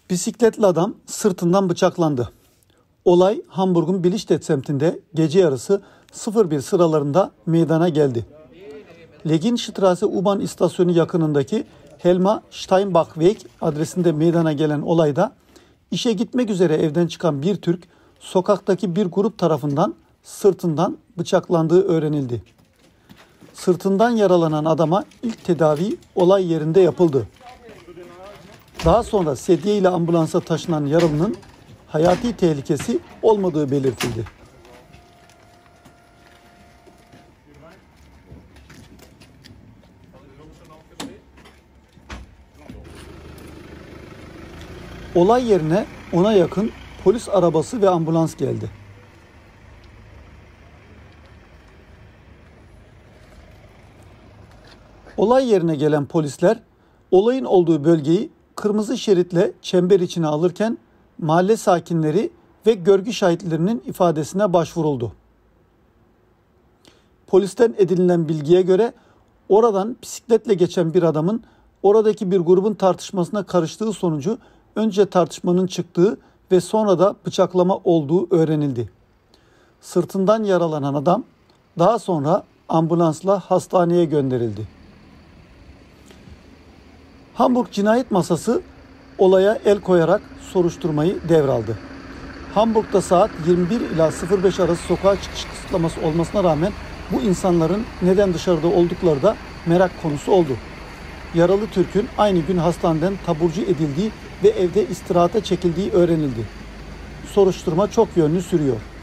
Bisikletli adam sırtından bıçaklandı. Olay Hamburg'un Billstedt semtinde gece yarısı 01 sıralarında meydana geldi. Leginstraße U-Bahn istasyonu yakınındaki Helma Steinbachweg adresinde meydana gelen olayda işe gitmek üzere evden çıkan bir Türk sokaktaki bir grup tarafından sırtından bıçaklandığı öğrenildi. Sırtından yaralanan adama ilk tedavi olay yerinde yapıldı. Daha sonra sedye ile ambulansa taşınan yaralının hayati tehlikesi olmadığı belirtildi. Olay yerine ona yakın polis arabası ve ambulans geldi. Olay yerine gelen polisler olayın olduğu bölgeyi kırmızı şeritle çember içine alırken mahalle sakinleri ve görgü şahitlerinin ifadesine başvuruldu. Polisten edinilen bilgiye göre oradan bisikletle geçen bir adamın oradaki bir grubun tartışmasına karıştığı sonucu önce tartışmanın çıktığı ve sonra da bıçaklama olduğu öğrenildi. Sırtından yaralanan adam daha sonra ambulansla hastaneye gönderildi. Hamburg Cinayet Masası olaya el koyarak soruşturmayı devraldı. Hamburg'da saat 21 ila 05 arası sokağa çıkış kısıtlaması olmasına rağmen bu insanların neden dışarıda oldukları da merak konusu oldu. Yaralı Türk'ün aynı gün hastaneden taburcu edildiği ve evde istirahate çekildiği öğrenildi. Soruşturma çok yönlü sürüyor.